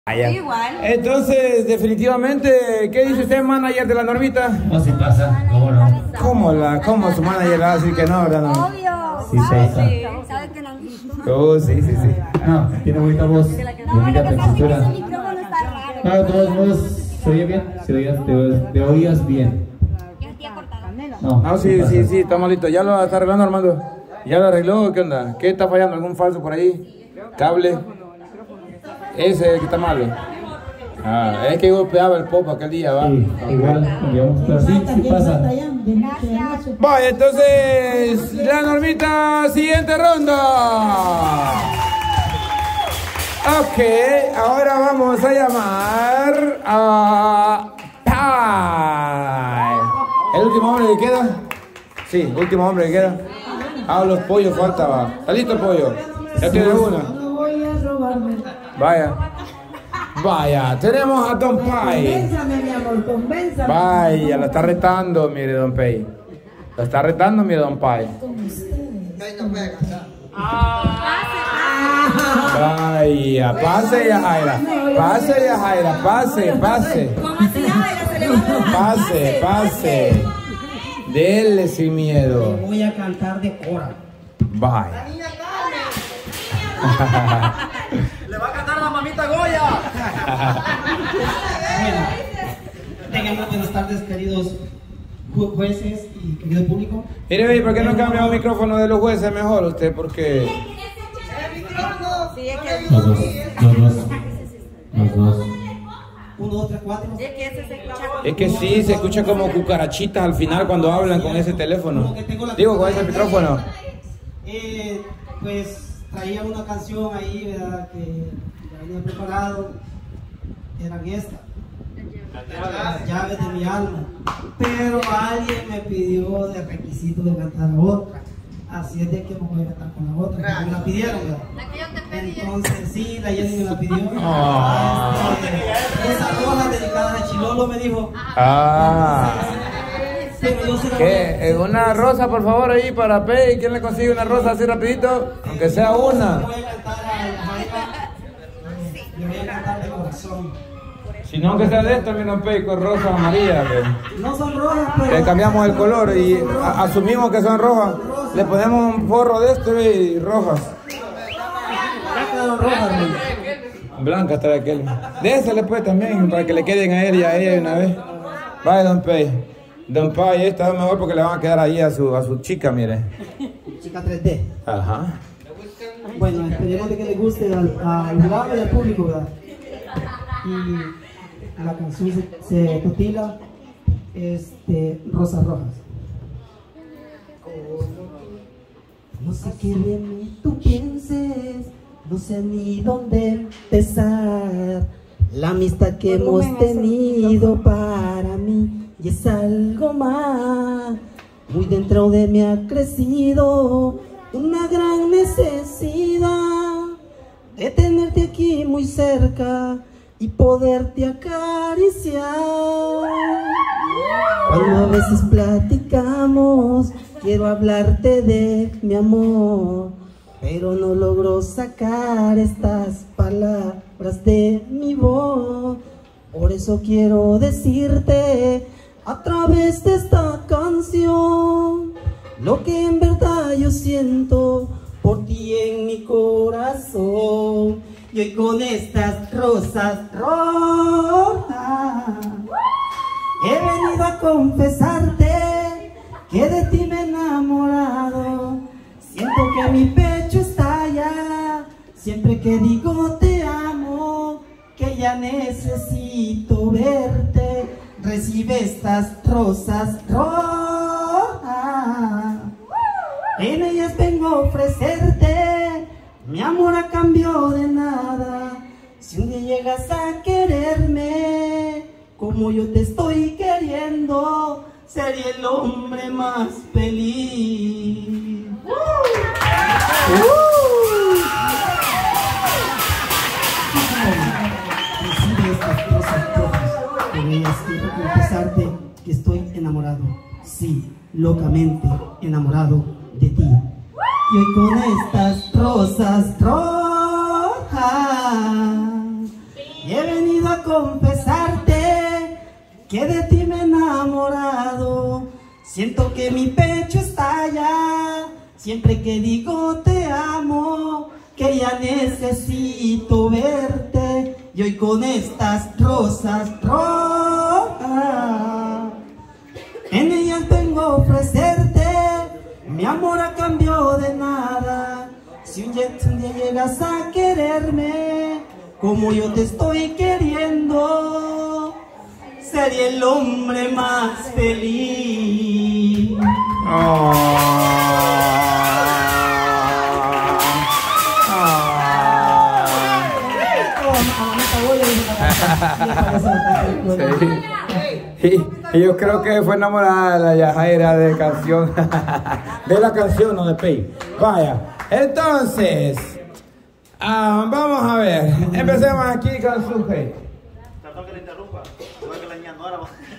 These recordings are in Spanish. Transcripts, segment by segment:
Igual. Entonces, definitivamente, ¿qué dice usted, manager de la Normita? No se pasa, ¿cómo no? ¿Cómo su manager va a decir que no, verdad? No? Obvio. Sí, pasa. ¿Sabes que no? Sí. No, tiene bonita voz, bonita textura. Ese micrófono está raro. No, de todos modos, se oye bien, te oías bien. No, sí, está malito. Ya lo está arreglando, Armando. ¿Ya lo arregló? ¿Qué onda? ¿Qué está fallando? ¿Algún falso por ahí? ¿Cable? Ese es el que está malo. Es que golpeaba el pop aquel día, ¿va? Sí, igual, digamos, pero sí pasa. Vaya, entonces, la Normita, siguiente ronda. Ok, ahora vamos a llamar a Pai. ¿El último hombre que queda? Sí, último hombre que queda. Los pollos falta, va. ¿Está listo el pollo? ¿Ya tiene uno? No voy a robarme. Vaya, tenemos a Don Pai. Convénzame, mi amor, convénzame. Vaya, lo está retando, mire, Don Pai. Lo está retando, mire, Don Pai. Vaya, pase, Yajaira. Pase, Yajaira, pase. ¿Cómo así, Yajaira? Se levantó. Pase. Dele sin miedo. Voy a cantar de cora. Vaya. ¡Le va a cantar a la mamita Goya! Bueno, tengan muy buenas tardes, queridos jueces y querido público. Mire, ¿por qué no cambia el micrófono de los jueces mejor usted? Porque... Sí, es que... Los dos. 1, 2, 3, 4. Es que ese se escucha. Es que sí, se escucha como cucarachitas al final cuando hablan con ese teléfono. Digo, con ese micrófono. Pues traía una canción ahí, ¿verdad? Que ya había preparado. Eran estas. Las llaves de mi alma. Pero alguien me pidió de requisito de cantar otra. Así es de que me voy a cantar con la otra. Que me la pidieron, ¿verdad? La que yo te pedí. Entonces, sí, la Jenny me la pidió. Esa rola dedicada a Chilolo me dijo. Pero yo se la voy a- ¿Qué? Una rosa, por favor, ahí para Pei. ¿Quién le consigue una rosa así rapidito? Aunque sea una. Le voy a cantar a Jaira. Le voy a cantar de corazón. Si no, que sea de esto, mi Don Pei, con rosa amarilla. No son rojas, pero. Le cambiamos el color y asumimos que son rojas. Le ponemos un forro de esto y rojas. Ya quedaron rojas, hermano. Blanca trae aquel. Désele pues también, para que le queden a él y a ella de una vez. Vaya, Don Pei. Don Pai, esta es mejor porque le van a quedar ahí a su chica, mire. Chica 3D. Ajá. Bueno, esperemos de que le guste al jurado y al público, ¿verdad? Y la canción se titula Rosas Rojas. No sé qué de mí tú pienses, no sé ni dónde empezar. La amistad que hemos tenido para mí y es algo más. Muy dentro de mí ha crecido una gran necesidad de tenerte aquí muy cerca y poderte acariciar. Cuando a veces platicamos, quiero hablarte de mi amor, pero no logro sacar estas palabras de mi voz. Por eso quiero decirte a través de esta canción lo que en verdad yo siento por ti en mi corazón. Y hoy con estas rosas rojas he venido a confesarte que de ti me he enamorado. Siento que mi pecho estalla siempre que digo te amo, que ya necesito verte. Recibe estas rosas rojas, en ellas vengo a ofrecerte mi amor a cambio de nada. Si un día llegas a quererme como yo te estoy queriendo, sería el hombre más feliz. Recibe estas rosas rojas, con ellas quiero confesarte que estoy enamorado, sí, locamente enamorado de ti. Y hoy con estas rosas rojas y he venido a confesarte que de ti me he enamorado. Siento que mi pecho estalla siempre que digo te amo, que ya necesito verte, y hoy con estas rosas rojas en ellas vengo a ofrecerte mi amor a cambio de nada. Si un día llegas a quererme como yo te estoy queriendo, sería el hombre más feliz. Sí. Y yo creo que fue enamorada de la Yajaira de canción. De la canción, no de Pei. Vaya, entonces vamos a ver. Empecemos aquí con Suje. Perdón que le interrumpa. Igual que la niña Nora.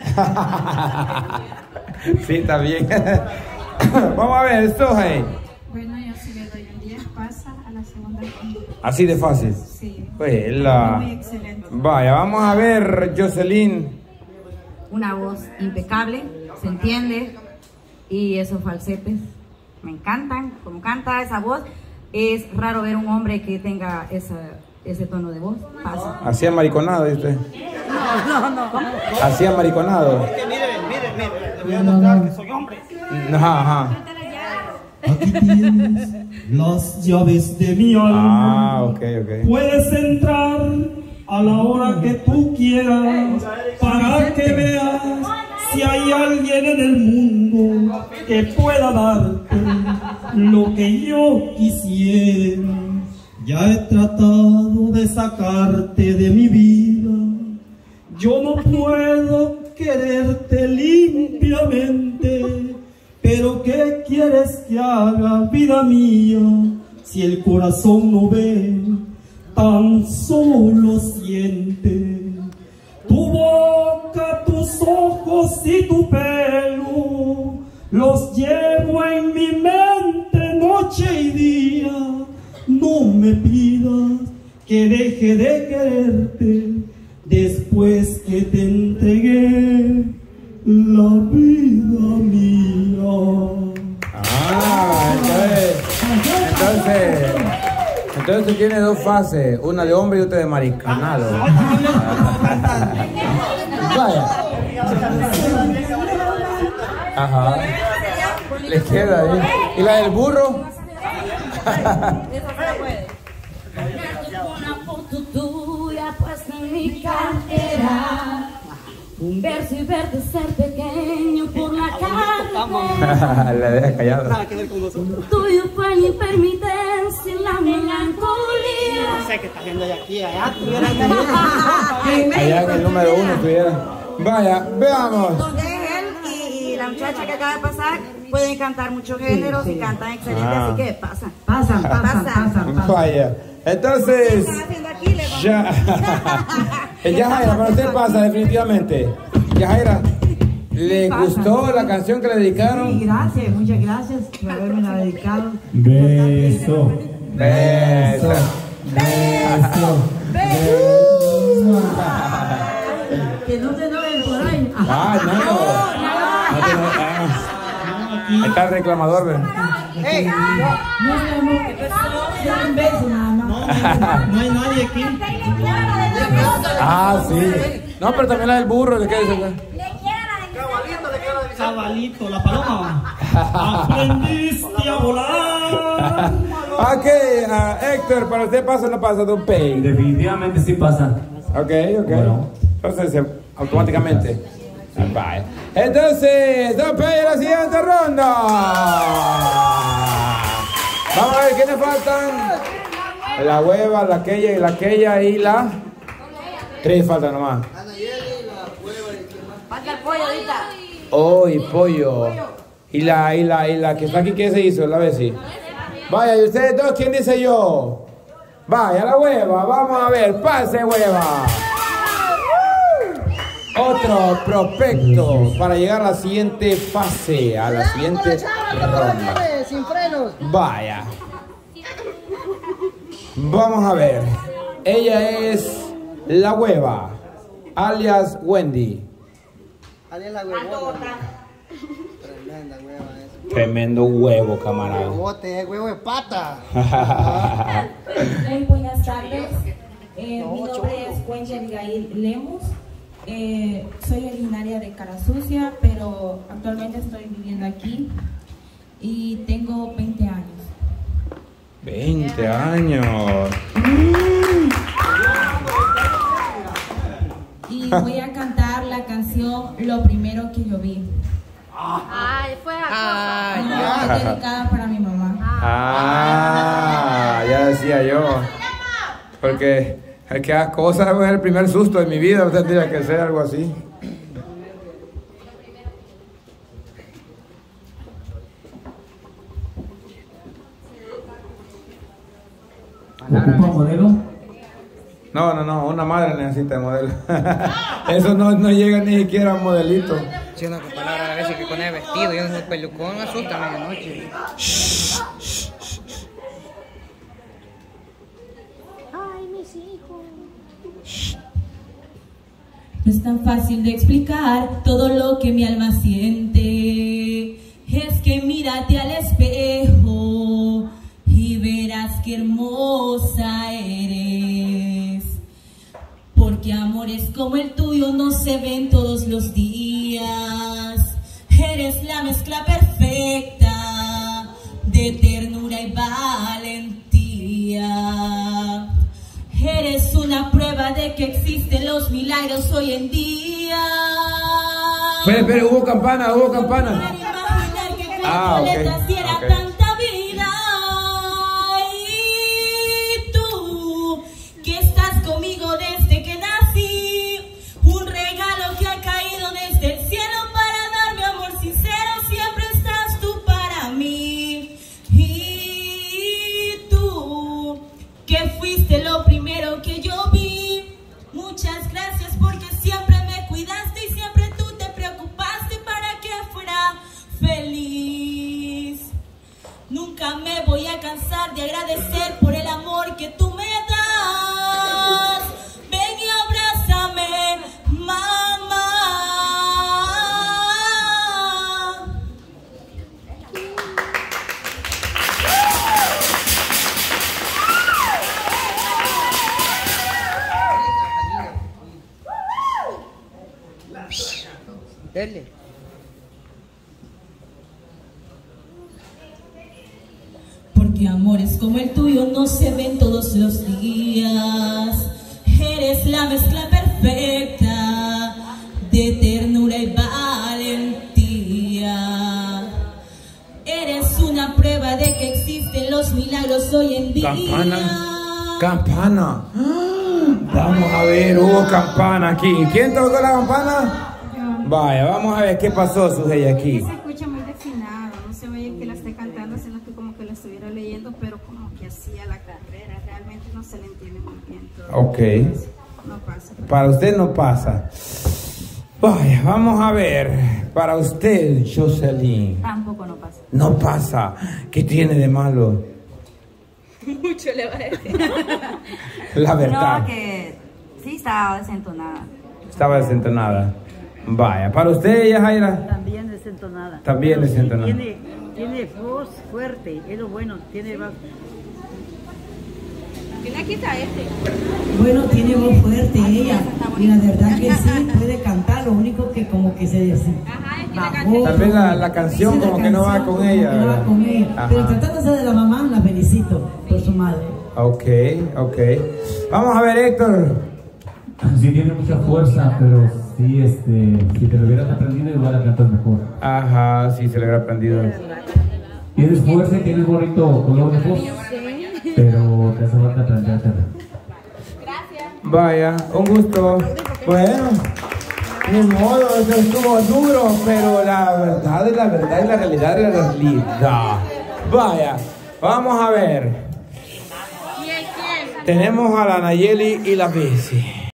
Sí, está bien. Vamos a ver, Suje. Bueno, yo sí le doy un 10, pasa a la segunda ronda. Así de fácil. Sí. Pues Muy excelente. Vaya, vamos a ver, Jocelyn. Una voz impecable, se entiende, y esos falsetes me encantan, como canta esa voz. Es raro ver un hombre que tenga ese tono de voz. Pasa. Así amariconado, ¿viste? No. Así amariconado. Mire, le voy a mostrar que soy hombre. Ajá. Aquí tienes las llaves de mi alma. Ok. Puedes entrar a la hora que tú quieras para que veas si hay alguien en el mundo que pueda darte lo que yo quisiera. Ya he tratado de sacarte de mi vida. Yo no puedo quererte limpiamente, pero ¿qué quieres que haga, vida mía? Si el corazón no ve, tan solo siente. Tu boca, tus ojos y tu pelo los llevo en mi mente noche y día. No me pidas que deje de quererte después que te entregué la vida mía. Entonces tú tienes dos fases, una de hombre y otra de mariconado. Vaya. Ajá. Le queda ahí. ¿Y la del burro? Una foto tuya puesta en mi cartera, un verso y verte ser pequeño por la carretera. La deja callada. Tuyo fue mi permitencia y la melancolía. No sé qué está haciendo aquí, allá. Allá en el número 1 estuviera. Vaya, veamos. Donde él y la muchacha que acaba de pasar pueden cantar muchos géneros y cantan excelente, así que pasan. Vaya. Entonces, ya. Yajaira, para usted pasa definitivamente. Yajaira, ¿le gustó la canción que le dedicaron? Sí, gracias, muchas gracias por haberme la dedicado. Beso. Que no se enojen por ahí. Ahí está el reclamador, ¿verdad? No un beso nada más. No hay nadie aquí. Sí. No, pero también la del burro, ¿de qué dice? Cabalito, la paloma. Aprendiste a volar. Ok, Héctor, para usted pasa o no pasa, Don Pei. Definitivamente sí pasa. Ok. Bueno. Entonces, automáticamente. Bye. Entonces, Don Pei, la siguiente ronda. Vamos a ver quiénes faltan. La hueva, la aquella y la. 3 faltan nomás. Falta el pollo ahorita. Oh, y pollo. Y la que está aquí, ¿qué se hizo? La Bessie. Vaya, y ustedes dos, ¿quién dice yo? Vaya, la hueva, vamos a ver, pase hueva. Otro prospecto para llegar a la siguiente fase, a la siguiente ronda. Sin frenos. Vaya. Vamos a ver. Ella es La Hueva, alias Wendy. Alias la huevona. Tremenda hueva esa. Tremendo huevo, camarada. Bote, huevo de pata. Muy buenas tardes. Mi nombre es Wendy Abigail Lemus. Soy originaria de Carasucia, pero actualmente estoy viviendo aquí y tengo 20 años. 20 años. Y voy a cantar la canción Lo Primero que yo vi. Ay, fue a Es dedicada para mi mamá. Ah, ya decía yo. Porque es que cosas es el primer susto de mi vida, tendría que ser algo así. ¿Ocupa modelo? No, una madre necesita modelo. Eso no llega ni siquiera a un modelito. Sí, una palabra a veces que con el vestido, yo no soy pelucón, me asusta a medianoche. Ay, mis hijos. No es tan fácil de explicar todo lo que mi alma siente. Es que mírate al espejo y verás qué hermosa eres. Porque amores como el tuyo no se ven todos los días. Eres la mezcla perfecta de ternura y valentía. Eres una prueba de que existen los milagros hoy en día. Espera, hubo campana. Puedo imaginar que con violetas diera tanta vida. Y tú, que estás conmigo desde que nací, un regalo que ha caído desde el cielo para darme amor sincero. Siempre estás tú para mí. Y tú, que fuiste lo primero que yo vi. Muchas gracias porque siempre me cuidaste y siempre tú te preocupaste para que fuera feliz. Nunca me voy a cansar de agradecer por el amor que tú me das. Ven y abrázame, mamá. Dele. Porque amores como el tuyo no se ven todos los días. Eres la mezcla perfecta de ternura y valentía. Eres una prueba de que existen los milagros hoy en día. Campana. Vamos a ver, hubo campana aquí. ¿Quién tocó la campana? Vaya, vamos a ver qué pasó, Sujei, aquí. Se escucha muy definado, no se oye que la esté cantando, sino que como que la estuviera leyendo, pero como que hacía la carrera, realmente no se le entiende muy bien todo. Ok. No pasa. Para usted no pasa. Vaya, vamos a ver. Para usted, Jocelyn. Tampoco no pasa. No pasa. ¿Qué tiene de malo? Mucho le va a decir. La verdad. No, que sí estaba desentonada. Estaba desentonada. Vaya, para usted, Yajaira. También desentonada. También Pero sí desentonada. Tiene voz fuerte, es lo bueno, tiene voz. Aquí está este. Bueno, tiene voz fuerte ella, y la verdad que sí, puede cantar, lo único que como que se bajó. Tal vez la canción como que no va con ella. No va con ella, Ajá. pero tratándose de la mamá, la felicito por su madre. Ok. Vamos a ver, Héctor. Sí tiene mucha fuerza, pero sí, si te lo hubieras aprendido igual la cantas mejor. Ajá, sí, se le habrá aprendido. Tienes fuerza y tienes bonito color de voz, pero te hace falta aprendértela. Vaya, un gusto. Bueno, ni modo, eso estuvo duro, pero la verdad es la verdad y la realidad es la realidad. Vaya, vamos a ver. Tenemos a la Nayeli y la Bessie.